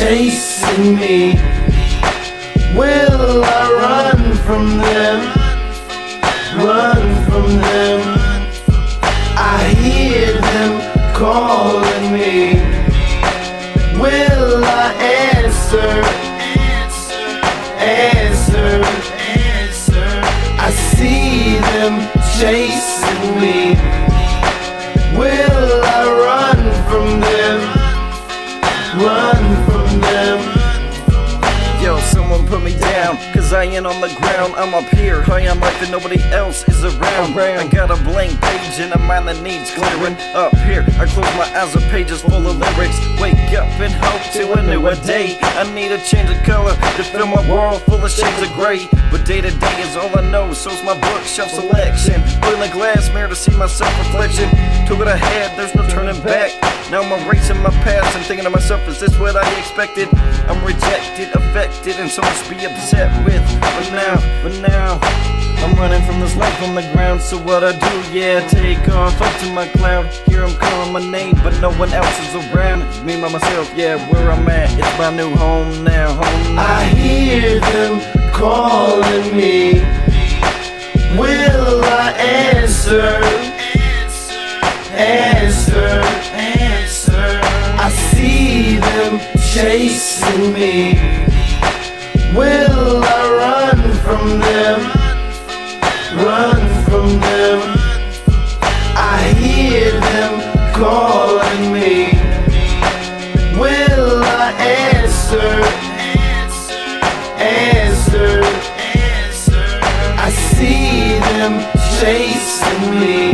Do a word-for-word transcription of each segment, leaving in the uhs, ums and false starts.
chasing me. Will I run from them? Run from them. I hear them calling me. Will I answer? Answer. I see them chasing me. Will I run from them? Run from them. Yo, someone put me down, cause I ain't on the ground. I'm up here, high on life and nobody else is around. I got a blank page and a mind that needs clearing. Up here, I close my eyes with pages full of lyrics. Wake up and hope to a newer day. I need a change of color to fill my world full of shades of gray. But day to day is all I know, so's my bookshelf selection. Put in a glass mirror to see my self-reflection. Took it ahead, there's no turning back. Now I'm erasing my past and thinking to myself, is this what I expected? I'm rejected, affected, and so much to be upset with. But now, but now, I'm running from this life on the ground. So what I do, yeah, take off up to my cloud. Here I'm calling my name, but no one else is around. It's me by myself, yeah, where I'm at. It's my new home now, home now. I hear them calling me. Will I answer? Answer. Answer. I see them chasing me. Will I run from them? Run from them. I hear them calling me. Will I answer? Answer. I see them chasing me.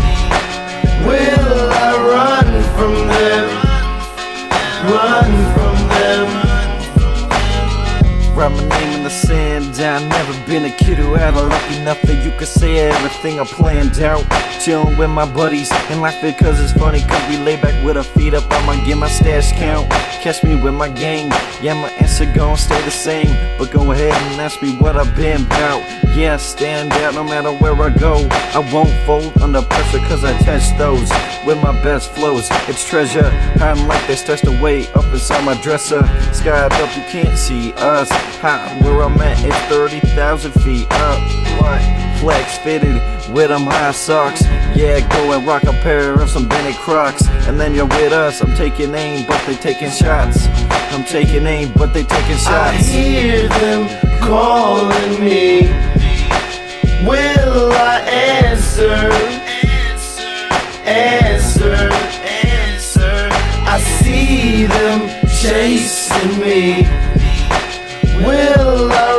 Will I run from them? Run from them. Write my name in the sand. I've never been a kid who had a lucky enough that you could say everything I planned out. Chillin' with my buddies and laugh because it's funny, cause we lay back with our feet up. I'ma get my stash count. Catch me with my gang. Yeah, my answer gon' stay the same, but go ahead and ask me what I've been about. Yeah, I stand out no matter where I go. I won't fold under pressure cause I test those with my best flows. It's treasure, hiding like they stashed away up inside my dresser. Skied up, you can't see us. High where I'm at is thirty thousand feet up. What? Flex fitted with them high socks. Yeah, go and rock a pair of some Bennett Crocs. And then you're with us. I'm taking aim, but they taking shots. I'm taking aim, but they taking shots. I hear them calling me. Will I answer? Answer. Answer. I see them chasing me. Will I